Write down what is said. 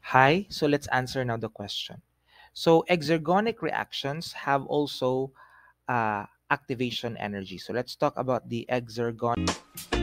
Hi, so let's answer now the question. So exergonic reactions have also activation energy. So let's talk about the exergonic.